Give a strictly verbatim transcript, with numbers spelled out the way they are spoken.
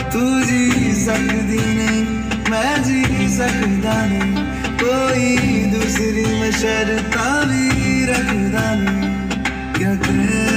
तू जी सकदी नहीं, मैं जी सकदा नहीं, कोई दूसरी मैं शर्तां भी रखदा नहीं। क्या